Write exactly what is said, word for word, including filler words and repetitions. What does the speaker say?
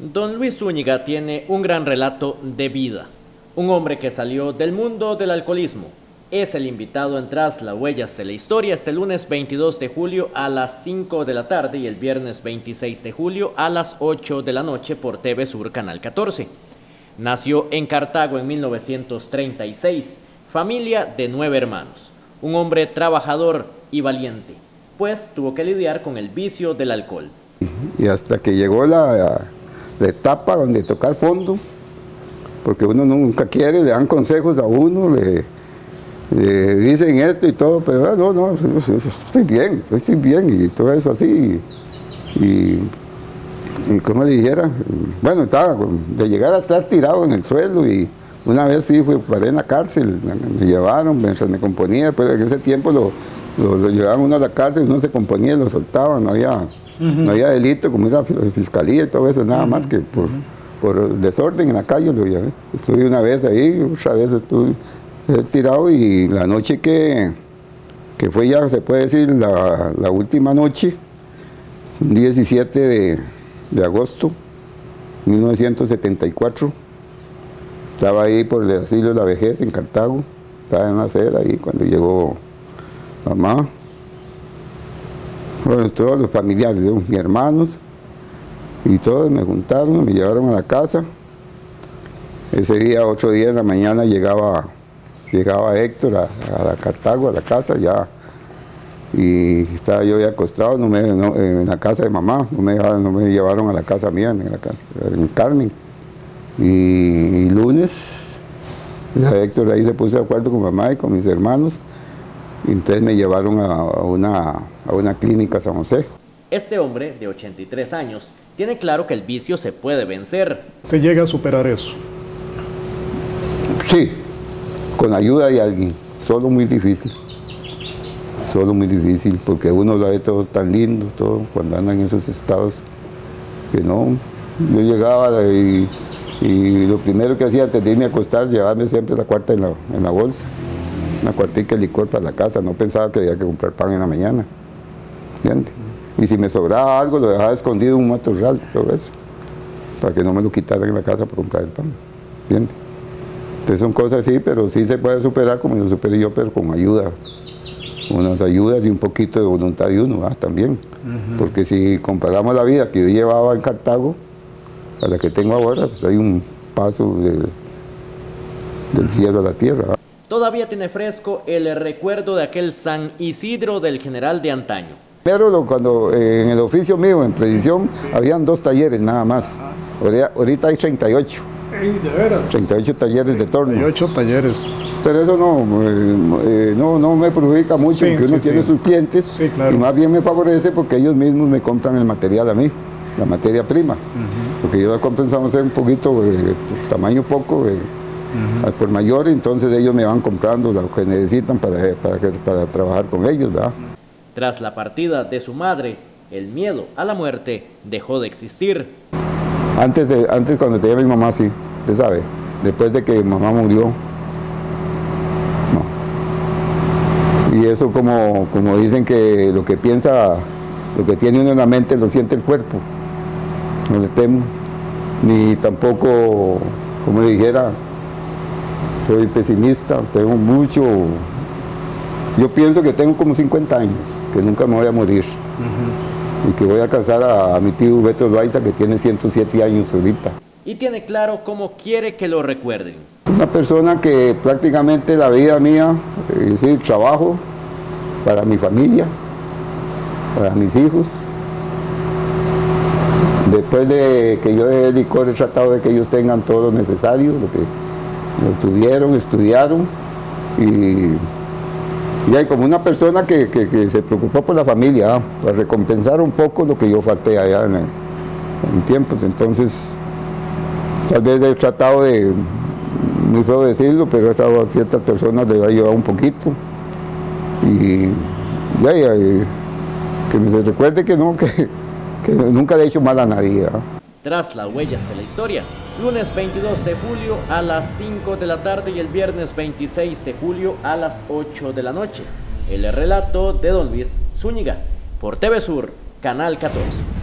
Don Luis Zúñiga tiene un gran relato de vida. Un hombre que salió del mundo del alcoholismo. Es el invitado en Tras las Huellas de la Historia este lunes veintidós de julio a las cinco de la tarde y el viernes veintiséis de julio a las ocho de la noche por T V Sur Canal catorce. Nació en Cartago en mil novecientos treinta y seis, familia de nueve hermanos. Un hombre trabajador y valiente, pues tuvo que lidiar con el vicio del alcohol. Y hasta que llegó la, la etapa donde tocar fondo, porque uno nunca quiere, le dan consejos a uno, le, le dicen esto y todo, pero no, no, estoy bien, estoy bien y todo eso así. Y, y como le dijera, bueno, estaba de llegar a estar tirado en el suelo y una vez sí fui, paré en la cárcel, me llevaron mientras me componía, pero en ese tiempo lo, lo, lo llevaban uno a la cárcel, uno se componía y lo soltaban, no había, uh-huh. no había delito como era la fiscalía y todo eso, nada uh-huh. más que por, uh-huh. por desorden en la calle lo llevé. Estuve una vez ahí, otra vez estuve tirado y la noche que, que fue ya, se puede decir, la, la última noche, diecisiete de, de agosto de mil novecientos setenta y cuatro, estaba ahí por el asilo de la vejez en Cartago, estaba en la acera ahí cuando llegó mamá, bueno, todos los familiares, ¿no? Mis hermanos, y todos me juntaron, me llevaron a la casa. Ese día, otro día en la mañana, llegaba, llegaba Héctor a, a Cartago, a la casa ya, y estaba yo ya acostado no me, no, en la casa de mamá, no me, no me llevaron a la casa mía, en, la, en Carmen. Y, y lunes, Héctor ahí se puso de acuerdo con mamá y con mis hermanos, y entonces me llevaron a, a, una, a una clínica San José. Este hombre, de ochenta y tres años, tiene claro que el vicio se puede vencer. ¿Se llega a superar eso? Sí, con ayuda de alguien, solo muy difícil. Solo muy difícil, porque uno lo ve todo tan lindo, todo, cuando andan en esos estados, que no. Yo llegaba y, y lo primero que hacía antes de irme a acostar, llevarme siempre la cuarta en la, en la bolsa, una cuartica de licor para la casa, no pensaba que había que comprar pan en la mañana, ¿entiendes? Y si me sobraba algo, lo dejaba escondido en un matorral, todo eso, para que no me lo quitaran en la casa para comprar el pan, ¿entiendes? Entonces son cosas así, pero sí se puede superar como lo superé yo, pero con ayuda. Unas ayudas y un poquito de voluntad de uno, ¿ah? También. Uh-huh. Porque si comparamos la vida que yo llevaba en Cartago a la que tengo ahora, pues hay un paso de, del uh-huh. cielo a la tierra. ¿Ah? Todavía tiene fresco el recuerdo de aquel San Isidro del general de antaño. Pero lo, cuando eh, en el oficio mío, en previsión, sí. habían dos talleres nada más. Ahorita, ahorita hay treinta y ocho. Ey, ¿de veras? treinta y ocho talleres de torno. treinta y ocho talleres. Pero eso no, eh, no, no me perjudica mucho, sí, porque uno sí, tiene sí. sus clientes, sí, claro. y más bien me favorece porque ellos mismos me compran el material a mí, la materia prima, uh-huh. porque yo la compensamos un poquito, eh, tamaño poco, eh, uh-huh. por mayor, entonces ellos me van comprando lo que necesitan para, para, para trabajar con ellos, ¿verdad? Tras la partida de su madre, el miedo a la muerte dejó de existir. Antes, de, antes cuando tenía mi mamá, sí, usted sabe, después de que mi mamá murió, y eso como, como dicen que lo que piensa, lo que tiene uno en la mente lo siente el cuerpo. No le temo, ni tampoco, como dijera, soy pesimista, tengo mucho, yo pienso que tengo como cincuenta años, que nunca me voy a morir. Uh-huh. Y que voy a casar a, a mi tío Beto Loaiza, que tiene ciento siete años ahorita. Y tiene claro cómo quiere que lo recuerden. Una persona que prácticamente la vida mía, es decir, trabajo para mi familia, para mis hijos. Después de que yo dejé el licor, he tratado de que ellos tengan todo lo necesario, lo que lo tuvieron, estudiaron. Y, y hay como una persona que, que, que se preocupó por la familia, ¿eh? Para recompensar un poco lo que yo falté allá en, el, en tiempos. Entonces, tal vez he tratado de, muy feo decirlo, pero he estado a ciertas personas les ha ayudado un poquito. Y ya, ya, que se recuerde que no, que, que nunca le he hecho mal a nadie. ¿eh? Tras las huellas de la historia, lunes veintidós de julio a las cinco de la tarde y el viernes veintiséis de julio a las ocho de la noche. El relato de Don Luis Zúñiga, por T V Sur, Canal catorce.